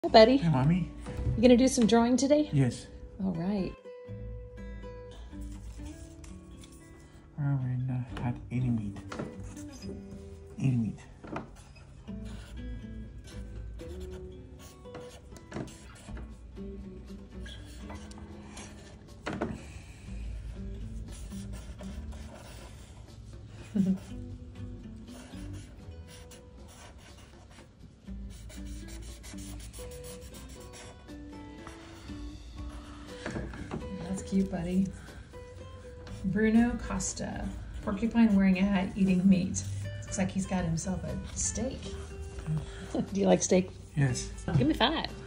Hi, buddy. Hey, Mommy. You gonna do some drawing today? Yes. All right. We're at eating meat. Eating meat. That's cute, buddy. Bruno Costa. Porcupine wearing a hat, eating meat. Looks like he's got himself a steak. Do you like steak? Yes. Give me 5.